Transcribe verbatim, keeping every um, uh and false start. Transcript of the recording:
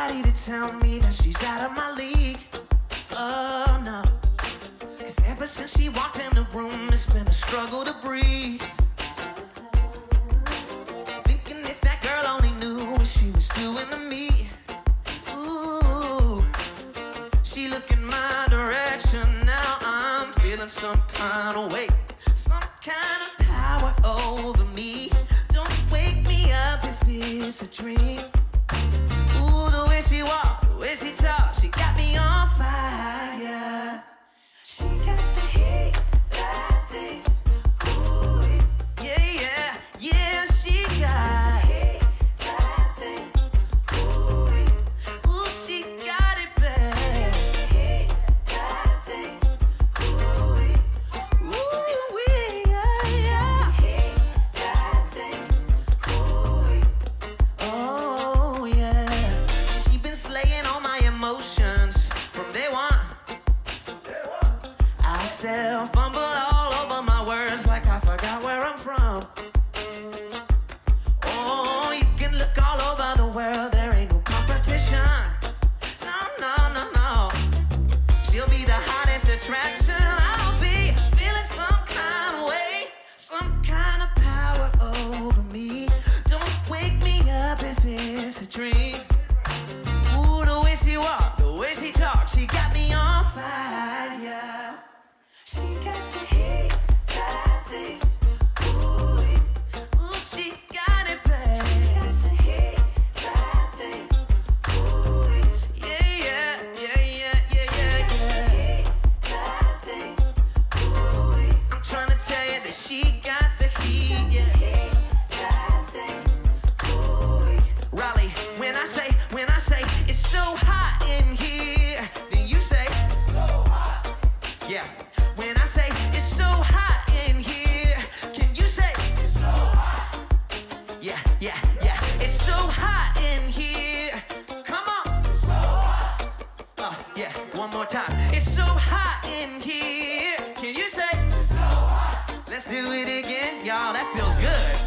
nobody to tell me that she's out of my league. Oh no, 'cause ever since she walked in the room, it's been a struggle to breathe. Thinking if that girl only knew what she was doing to me. Ooh, she looking my direction, now I'm feeling some kind of way, some kind of power over me. Don't wake me up if it's a dream. Ooh, the way she walk, the way she talk, she got me on fire. She got the heat, that thing. Ooh, yeah, yeah, yeah, she got heat, that thing. Ooh, ooh, she got it bad. She got the heat, that thing. Ooh, ooh, yeah, yeah. Heat, that thing. Ooh, oh yeah. She been slaying all my emotions from day one. I still fumble all over my words like I forgot where I'm from. Oh, you can look all over the world, there ain't no competition. No, no, no, no. She'll be the hottest attraction. I'll be feeling some kind of way, some kind of power over me. Don't wake me up if it's a dream. Ooh, the way she walk, the way she talk, she got me on fire. She got the heat, that thing. Ooh, ooh, she got it bad. She got the heat, that thing. Ooh, yeah, yeah, yeah, yeah, yeah, yeah, yeah. Heat, that thing. Ooh, I'm trying to tell you that she got the heat, yeah. Heat, that thing. Ooh, Raleigh, when I say, when I say it's so hot in here, then you say it's so hot. Yeah. When I say it's so hot in here, can you say it's so hot? Yeah, yeah, yeah. It's so hot in here. Come on. It's so hot. Uh, yeah, one more time. It's so hot in here. Can you say it's so hot? Let's do it again, y'all. That feels good.